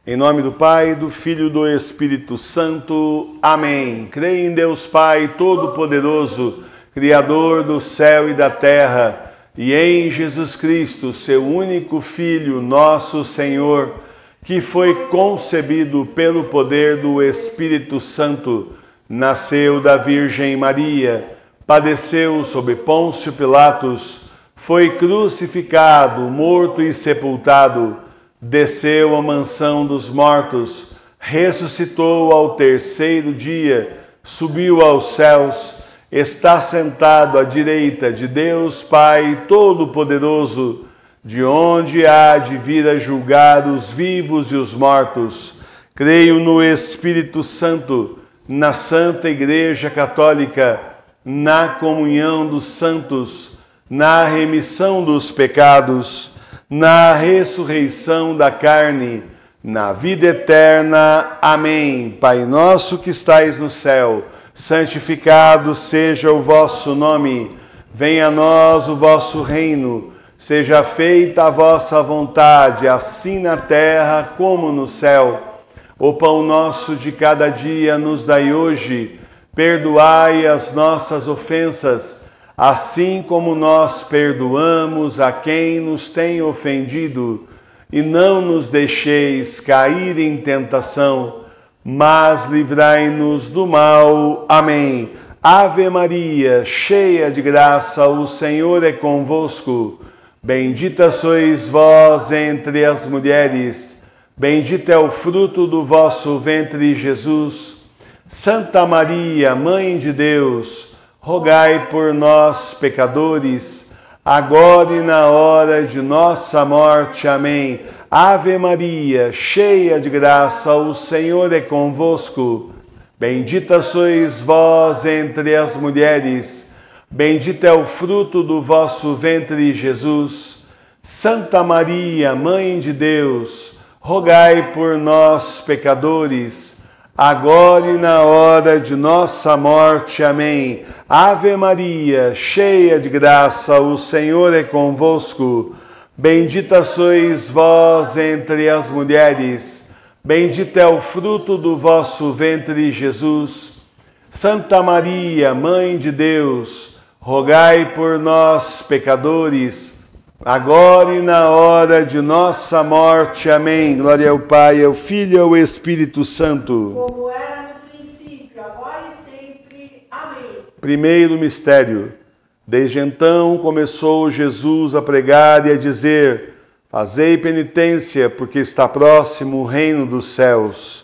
Em nome do Pai, do Filho e do Espírito Santo. Amém. Creio em Deus Pai Todo-Poderoso, Criador do céu e da terra, e em Jesus Cristo, seu único Filho, nosso Senhor, que foi concebido pelo poder do Espírito Santo, nasceu da Virgem Maria, padeceu sob Pôncio Pilatos, foi crucificado, morto e sepultado, desceu à mansão dos mortos, ressuscitou ao terceiro dia, subiu aos céus, está sentado à direita de Deus Pai Todo-Poderoso, de onde há de vir a julgar os vivos e os mortos. Creio no Espírito Santo, na Santa Igreja Católica, na comunhão dos santos, na remissão dos pecados, na ressurreição da carne, na vida eterna. Amém. Pai nosso que estais no céu, santificado seja o vosso nome. Venha a nós o vosso reino. Seja feita a vossa vontade, assim na terra como no céu. O pão nosso de cada dia nos dai hoje. Perdoai as nossas ofensas, assim como nós perdoamos a quem nos tem ofendido, e não nos deixeis cair em tentação, mas livrai-nos do mal. Amém. Ave Maria, cheia de graça, o Senhor é convosco. Bendita sois vós entre as mulheres, bendito é o fruto do vosso ventre, Jesus. Santa Maria, Mãe de Deus, rogai por nós, pecadores, agora e na hora de nossa morte. Amém. Ave Maria, cheia de graça, o Senhor é convosco. Bendita sois vós entre as mulheres, bendito é o fruto do vosso ventre, Jesus. Santa Maria, Mãe de Deus, rogai por nós, pecadores, agora e na hora de nossa morte. Amém. Ave Maria, cheia de graça, o Senhor é convosco. Bendita sois vós entre as mulheres, bendito é o fruto do vosso ventre, Jesus. Santa Maria, Mãe de Deus, rogai por nós, pecadores, agora e na hora de nossa morte. Amém. Glória ao Pai, ao Filho e ao Espírito Santo. Como era no princípio, agora e sempre. Amém. Primeiro mistério. Desde então começou Jesus a pregar e a dizer: fazei penitência, porque está próximo o reino dos céus.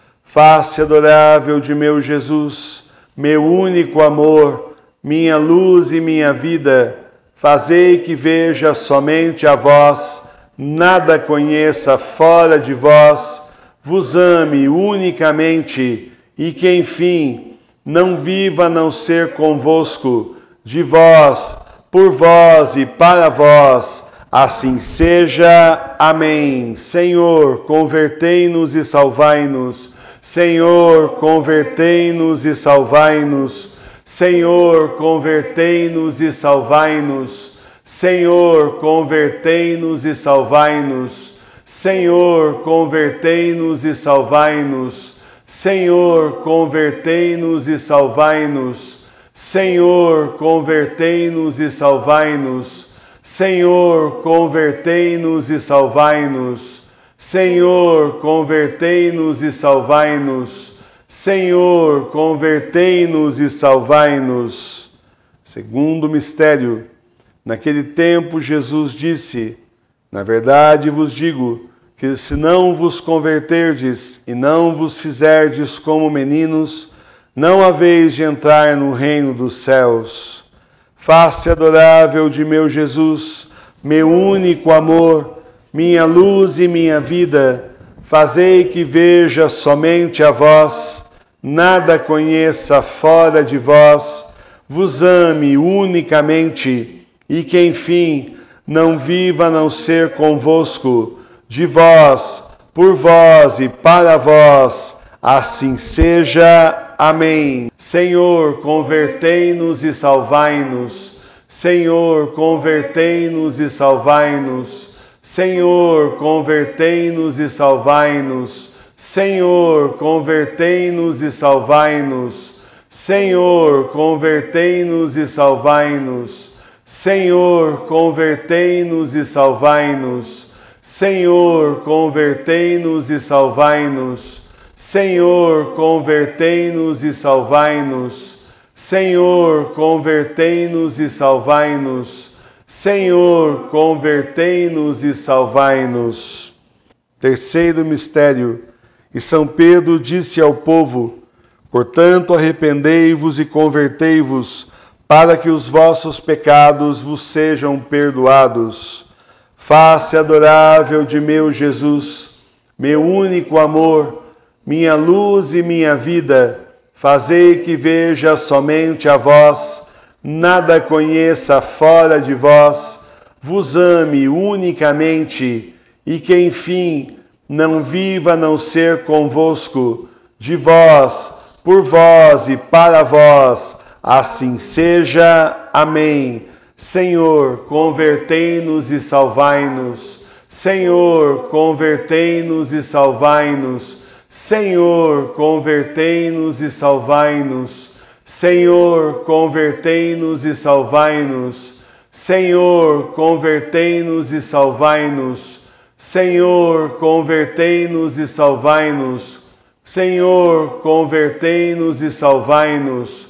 Face adorável de meu Jesus, meu único amor, minha luz e minha vida, fazei que veja somente a vós, nada conheça fora de vós, vos ame unicamente, e que, enfim, não viva a não ser convosco, de vós, por vós e para vós, assim seja. Amém. Senhor, convertei-nos e salvai-nos. Senhor, convertei-nos e salvai-nos. Senhor, convertei-nos e salvai-nos. Senhor, convertei-nos e salvai-nos. Senhor, convertei-nos e salvai-nos. Senhor, convertei-nos e salvai-nos. Senhor, convertei-nos e salvai-nos. Senhor, convertei-nos e salvai-nos. Senhor, convertei-nos e salvai-nos. Senhor, convertei-nos e salvai-nos. Segundo mistério, naquele tempo Jesus disse: na verdade vos digo que se não vos converterdes e não vos fizerdes como meninos, não haveis de entrar no reino dos céus. Face adorável de meu Jesus, meu único amor, minha luz e minha vida, fazei que veja somente a vós, nada conheça fora de vós, vos ame unicamente, e que, enfim, não viva a não ser convosco, de vós, por vós e para vós, assim seja. Amém. Senhor, convertei-nos e salvai-nos. Senhor, convertei-nos e salvai-nos. Senhor, convertei-nos e salvai-nos. Senhor, convertei-nos e salvai-nos. Senhor, convertei-nos e salvai-nos. Senhor, convertei-nos e salvai-nos. Senhor, convertei-nos e salvai-nos. Senhor, convertei-nos e salvai-nos. Senhor, convertei-nos e salvai-nos. Senhor, convertei-nos e salvai-nos. Terceiro mistério. E São Pedro disse ao povo: portanto, arrependei-vos e convertei-vos, para que os vossos pecados vos sejam perdoados. Face adorável de meu Jesus, meu único amor, minha luz e minha vida, fazei que veja somente a vós, nada conheça fora de vós, vos ame unicamente, e que, enfim, não viva a não ser convosco, de vós, por vós e para vós, assim seja. Amém. Senhor, convertei-nos e salvai-nos. Senhor, convertei-nos e salvai-nos. Senhor, convertei-nos e salvai-nos. Senhor, convertei-nos e salvai-nos. Senhor, convertei-nos e salvai-nos. Senhor, convertei-nos e salvai-nos. Senhor, convertei-nos e salvai-nos.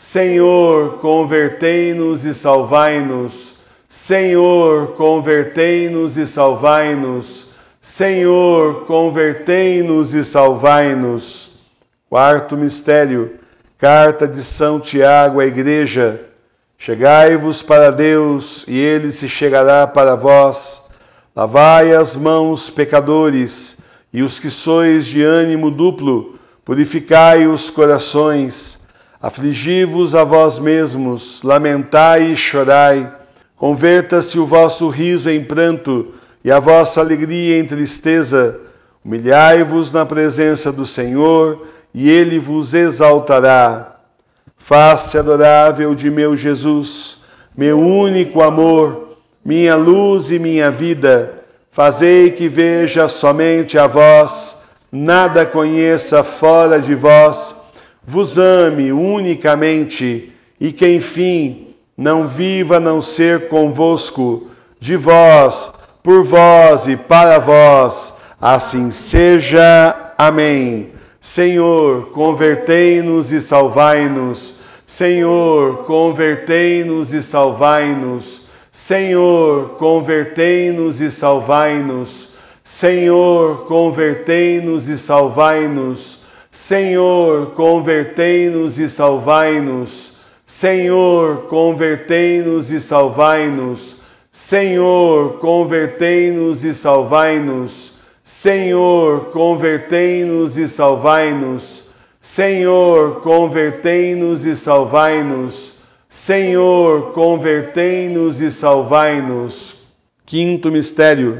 Senhor, convertei-nos e salvai-nos. Senhor, convertei-nos e salvai-nos. Senhor, convertei-nos e salvai-nos. Quarto mistério, carta de São Tiago à Igreja. Chegai-vos para Deus, e Ele se chegará para vós. Lavai as mãos, pecadores, e os que sois de ânimo duplo, purificai os corações. Afligi-vos a vós mesmos, lamentai e chorai. Converta-se o vosso riso em pranto e a vossa alegria em tristeza. Humilhai-vos na presença do Senhor, e Ele vos exaltará. Face adorável de meu Jesus, meu único amor, minha luz e minha vida, fazei que veja somente a vós, nada conheça fora de vós, vos ame unicamente, e que, enfim, não viva a não ser convosco, de vós, por vós e para vós, assim seja. Amém. Senhor, convertei-nos e salvai-nos. Senhor, convertei-nos e salvai-nos. Senhor, convertei-nos e salvai-nos. Senhor, convertei-nos e salvai-nos. Senhor, convertei-nos e salvai-nos. Senhor, convertei-nos e salvai-nos. Senhor, convertei-nos e salvai-nos. Senhor, convertei-nos e salvai-nos. Senhor, convertei-nos e salvai-nos. Senhor, convertei-nos e salvai-nos. Quinto mistério.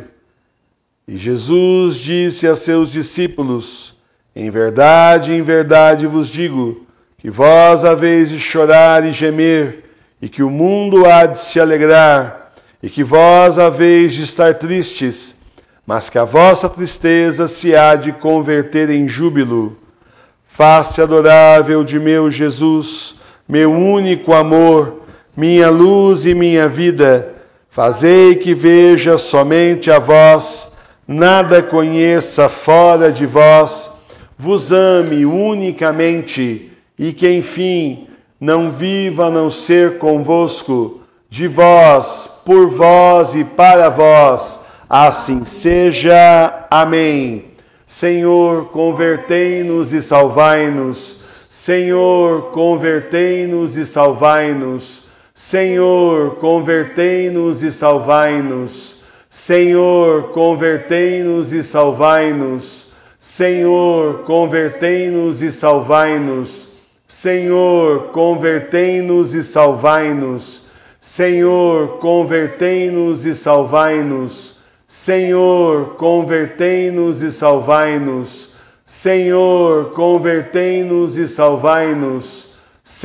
E Jesus disse a seus discípulos: em verdade vos digo, que vós haveis de chorar e gemer, e que o mundo há de se alegrar, e que vós haveis de estar tristes, mas que a vossa tristeza se há de converter em júbilo. Face adorável de meu Jesus, meu único amor, minha luz e minha vida, fazei que veja somente a vós, nada conheça fora de vós, vos ame unicamente, e que, enfim, não viva a não ser convosco, de vós, por vós e para vós, assim seja. Amém. Senhor, convertei-nos e salvai-nos. Senhor, convertei-nos e salvai-nos. Senhor, convertei-nos e salvai-nos. Senhor, convertei-nos e salvai-nos. Senhor, convertei-nos e salvai-nos. Senhor, convertei-nos e salvai-nos. Senhor, convertei-nos e salvai-nos. Senhor, convertei-nos e salvai-nos. Senhor, convertei-nos e salvai-nos.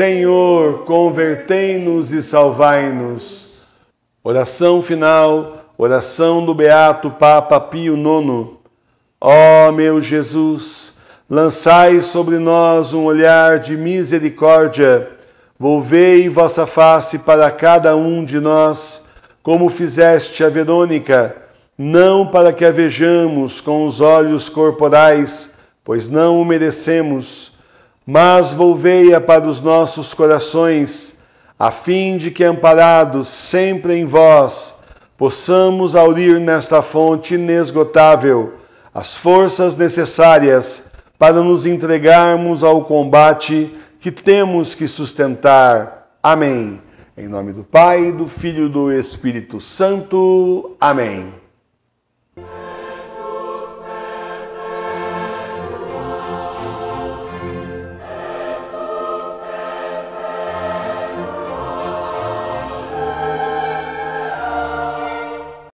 Senhor, convertei-nos e salvai-nos. Oração final. Oração do Beato Papa Pio IX. Ó meu Jesus, lançai sobre nós um olhar de misericórdia, volvei vossa face para cada um de nós, como fizeste a Verônica, não para que a vejamos com os olhos corporais, pois não o merecemos, mas volvei-a para os nossos corações, a fim de que, amparados sempre em vós, possamos aurir nesta fonte inesgotável as forças necessárias para nos entregarmos ao combate que temos que sustentar. Amém. Em nome do Pai, do Filho e do Espírito Santo. Amém.